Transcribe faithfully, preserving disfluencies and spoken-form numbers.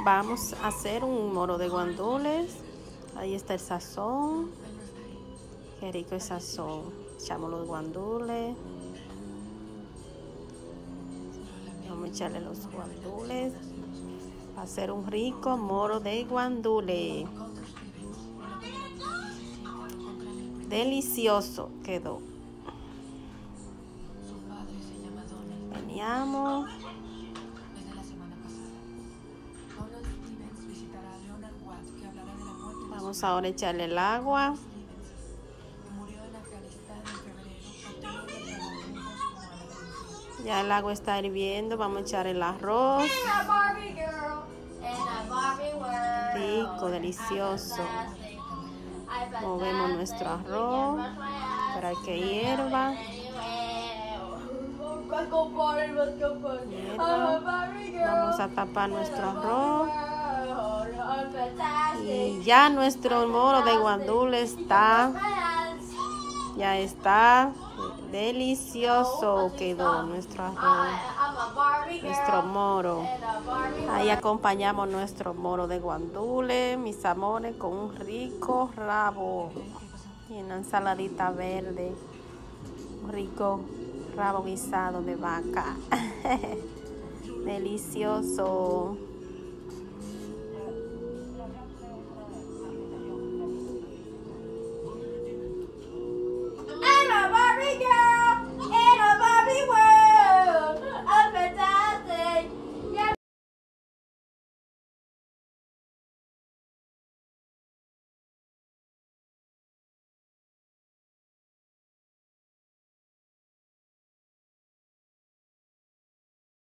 Vamos a hacer un moro de guandules. Ahí está el sazón. Qué rico el sazón. Echamos los guandules. Vamos a echarle los guandules. Va a ser un rico moro de guandules. Delicioso quedó. Veníamos. Vamos ahora a echarle el agua. Ya el agua está hirviendo. Vamos a echar el arroz. Rico, delicioso. Movemos nuestro arroz para que hierva. Hierva. Vamos a tapar nuestro arroz. Y ya nuestro moro de guandules está. Ya está. Delicioso quedó nuestro arroz. Nuestro moro. Ahí acompañamos nuestro moro de guandules, mis amores, con un rico rabo y una ensaladita verde. Un rico rabo guisado de vaca. Delicioso.